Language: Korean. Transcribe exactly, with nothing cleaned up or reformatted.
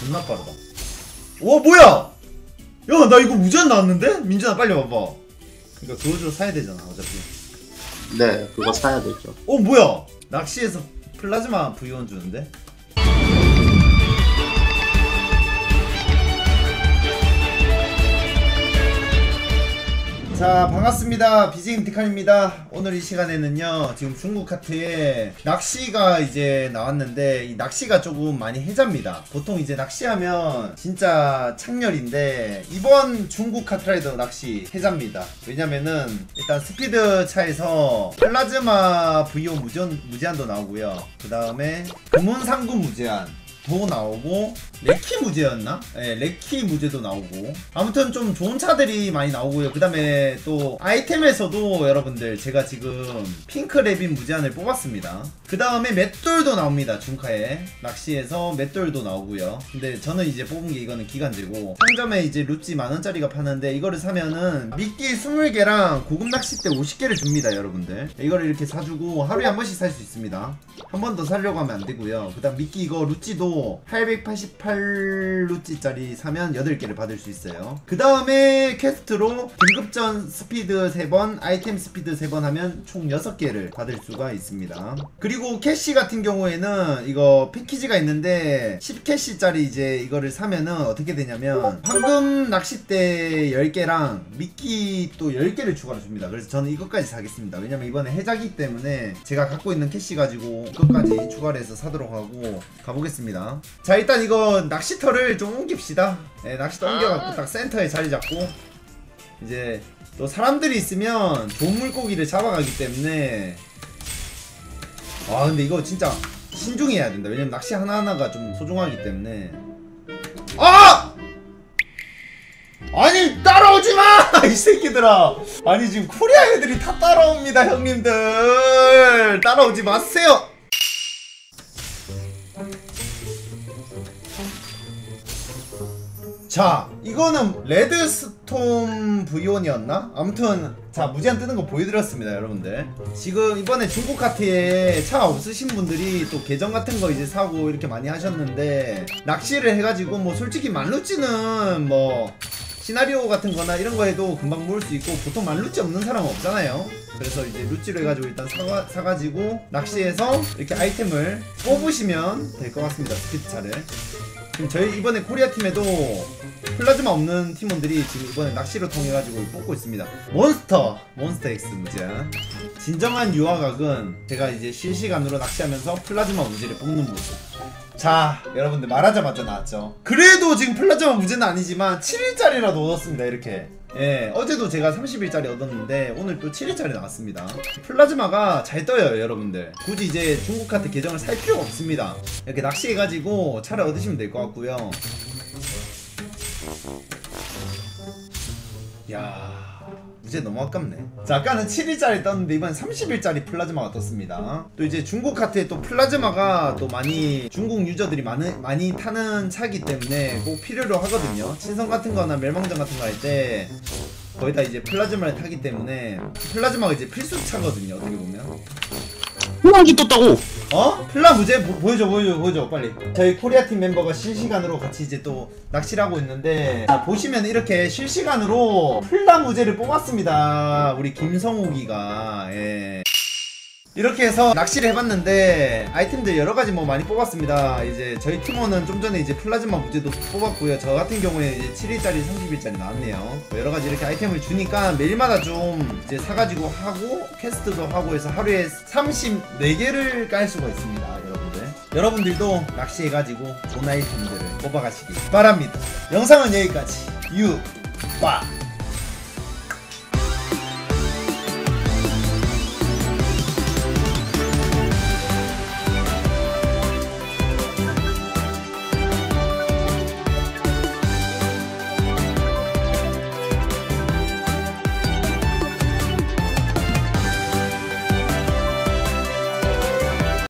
존나 빠르다. 오 뭐야? 야 나 이거 무제한 나왔는데? 민준아 빨리 와봐. 그러니까 그거 사야 되잖아 어차피. 네, 그거 사야 되죠. 어 뭐야? 낚시에서 플라즈마 브이 원 주는데? 자 반갑습니다. 비지임 디칸입니다. 오늘 이 시간에는요 지금 중국 카트에 낚시가 이제 나왔는데 이 낚시가 조금 많이 해자입니다. 보통 이제 낚시하면 진짜 창렬인데 이번 중국 카트라이더 낚시 해자입니다. 왜냐면은 일단 스피드 차에서 플라즈마 브이 오 무제한, 무제한도 나오고요. 그 다음에 금운상군 무제한 도 나오고 레키 무제였나? 네, 레키 무제도 나오고 아무튼 좀 좋은 차들이 많이 나오고요. 그 다음에 또 아이템에서도 여러분들 제가 지금 핑크 레빈 무제한을 뽑았습니다. 그 다음에 맷돌도 나옵니다. 중카에 낚시에서 맷돌도 나오고요. 근데 저는 이제 뽑은 게 이거는 기간제고 상점에 이제 루찌 만원짜리가 파는데 이거를 사면은 미끼 스물 개랑 고급 낚싯대 오십 개를 줍니다. 여러분들 이거를 이렇게 사주고 하루에 한 번씩 살 수 있습니다. 한 번 더 사려고 하면 안 되고요. 그 다음 미끼 이거 루찌도 팔백팔십팔 루찌짜리 사면 여덟 개를 받을 수 있어요. 그 다음에 퀘스트로 등급전 스피드 세 번, 아이템 스피드 세 번 하면 총 여섯 개를 받을 수가 있습니다. 그리고 캐시 같은 경우에는 이거 패키지가 있는데 십 캐시짜리 이제 이거를 사면은 어떻게 되냐면 황금 낚싯대 열 개랑 미끼 또 열 개를 추가로 줍니다. 그래서 저는 이것까지 사겠습니다. 왜냐면 이번에 해자기 때문에 제가 갖고 있는 캐시 가지고 이것까지 추가로 해서 사도록 하고 가보겠습니다. 자 일단 이거 낚시터를 좀 옮깁시다. 네, 낚시터 옮겨갖고 딱 센터에 자리 잡고 이제 또 사람들이 있으면 좋은 물고기를 잡아가기 때문에 아 근데 이거 진짜 신중히 해야 된다. 왜냐면 낚시 하나하나가 좀 소중하기 때문에 아! 아니 따라오지마! 이 새끼들아 아니 지금 코리아 애들이 다 따라옵니다. 형님들 따라오지 마세요. 자 이거는 레드스톰 브이 원이었나? 아무튼 자 무제한 뜨는 거 보여드렸습니다. 여러분들 지금 이번에 중국 카트에 차 없으신 분들이 또 계정 같은 거 이제 사고 이렇게 많이 하셨는데 낚시를 해가지고 뭐 솔직히 만루찌는 뭐 시나리오 같은 거나 이런 거 해도 금방 모을 수 있고 보통 만루찌 없는 사람은 없잖아요. 그래서 이제 루찌로 해가지고 일단 사가, 사가지고 낚시해서 이렇게 아이템을 뽑으시면 될 것 같습니다. 스피드 차를 지금 저희 이번에 코리아 팀에도 플라즈마 없는 팀원들이 지금 이번에 낚시를 통해가지고 뽑고 있습니다. 몬스터! 몬스터 X 무제한. 진정한 유아각은 제가 이제 실시간으로 낚시하면서 플라즈마 무제를 뽑는 모습. 자 여러분들 말하자마자 나왔죠. 그래도 지금 플라즈마 무제는 아니지만 칠 일짜리라도 얻었습니다. 이렇게 예, 어제도 제가 삼십 일짜리 얻었는데 오늘 또 칠 일짜리 나왔습니다. 플라즈마가 잘 떠요. 여러분들 굳이 이제 중국 카트 계정을 살 필요가 없습니다. 이렇게 낚시해가지고 차를 얻으시면 될 것 같고요. 야 무제 너무 아깝네. 자 아까는 칠 일짜리 떴는데 이번엔 삼십 일짜리 플라즈마가 떴습니다. 또 이제 중국 카트에 또 플라즈마가 또 많이 중국 유저들이 많이, 많이 타는 차기 때문에 꼭 필요로 하거든요. 친선 같은 거나 멸망전 같은 거 할 때 거의 다 이제 플라즈마를 타기 때문에 플라즈마가 이제 필수 차거든요. 어떻게 보면 플라즈 떴다고! 어? 플라 무제 보, 보여줘 보여줘 보여줘 빨리. 저희 코리아 팀 멤버가 실시간으로 같이 이제 또 낚시를 하고 있는데 자, 보시면 이렇게 실시간으로 플라 무제를 뽑았습니다. 우리 김성욱이가 예. 이렇게 해서 낚시를 해봤는데 아이템들 여러가지 뭐 많이 뽑았습니다. 이제 저희 팀원은 좀 전에 이제 플라즈마 무제도 뽑았고요. 저 같은 경우에 이제 칠 일짜리 삼십 일짜리 나왔네요. 뭐 여러가지 이렇게 아이템을 주니까 매일마다 좀 이제 사가지고 하고 퀘스트도 하고 해서 하루에 삼십사 개를 깔 수가 있습니다. 여러분들 여러분들도 낚시해가지고 좋은 아이템들을 뽑아가시기 바랍니다. 영상은 여기까지. 유 빠